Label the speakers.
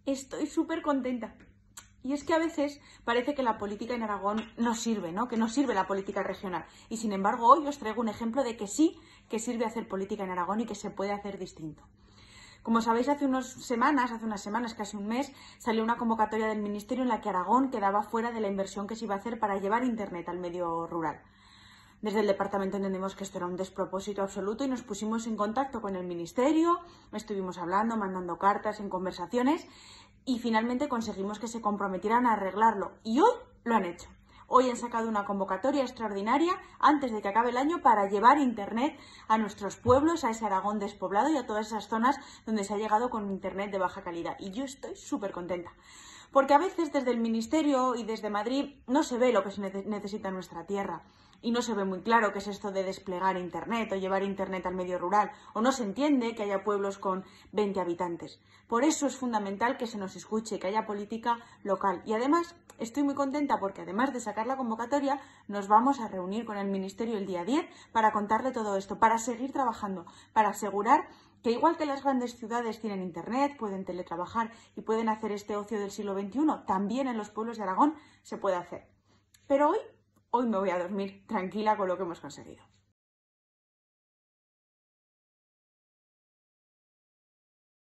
Speaker 1: Estoy súper contenta. Y es que a veces parece que la política en Aragón no sirve, ¿no? Que no sirve la política regional. Y sin embargo, hoy os traigo un ejemplo de que sí, que sirve hacer política en Aragón y que se puede hacer distinto. Como sabéis, hace unas semanas, casi un mes, salió una convocatoria del Ministerio en la que Aragón quedaba fuera de la inversión que se iba a hacer para llevar Internet al medio rural. Desde el departamento entendimos que esto era un despropósito absoluto y nos pusimos en contacto con el Ministerio, estuvimos hablando, mandando cartas, en conversaciones y finalmente conseguimos que se comprometieran a arreglarlo. Y hoy lo han hecho. Hoy han sacado una convocatoria extraordinaria antes de que acabe el año para llevar Internet a nuestros pueblos, a ese Aragón despoblado y a todas esas zonas donde se ha llegado con Internet de baja calidad. Y yo estoy súper contenta. Porque a veces desde el Ministerio y desde Madrid no se ve lo que se necesita en nuestra tierra. Y no se ve muy claro qué es esto de desplegar Internet o llevar Internet al medio rural. O no se entiende que haya pueblos con 20 habitantes. Por eso es fundamental que se nos escuche, que haya política local. Y además estoy muy contenta porque además de sacar la convocatoria nos vamos a reunir con el Ministerio el día 10 para contarle todo esto, para seguir trabajando, para asegurar que igual que las grandes ciudades tienen Internet, pueden teletrabajar y pueden hacer este ocio del siglo XXI, también en los pueblos de Aragón se puede hacer. Pero hoy me voy a dormir tranquila con lo que hemos conseguido.